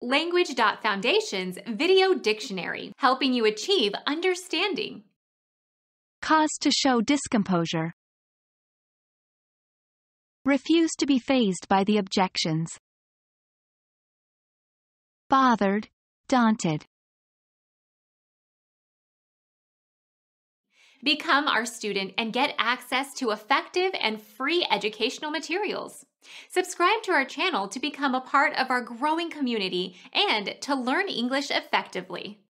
Language.Foundation's Video Dictionary, helping you achieve understanding. Cause to show discomposure. Refuse to be fazed by the objections. Bothered, daunted. Become our student and get access to effective and free educational materials. Subscribe to our channel to become a part of our growing community and to learn English effectively.